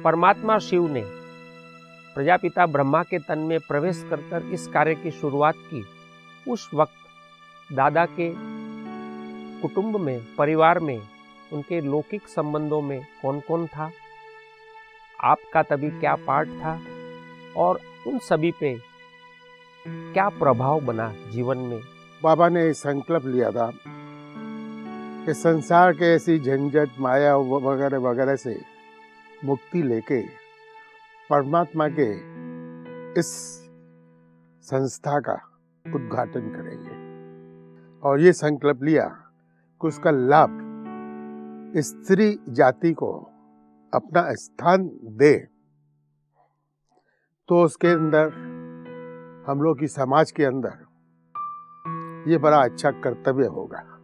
परमात्मा शिव ने प्रजापिता ब्रह्मा के तन में प्रवेश कर इस कार्य की शुरुआत की, उस वक्त दादा के कुटुंब में, परिवार में, उनके लौकिक संबंधों में कौन कौन था, आपका तभी क्या पार्ट था और उन सभी पे क्या प्रभाव बना जीवन में। बाबा ने संकल्प लिया था कि संसार के ऐसी झंझट, माया वगैरह वगैरह से मुक्ति लेके परमात्मा के इस संस्था का उद्घाटन करेंगे और ये संकल्प लिया कि उसका लाभ स्त्री जाति को अपना स्थान दे, तो उसके अंदर, हम लोग की समाज के अंदर ये बड़ा अच्छा कर्तव्य होगा।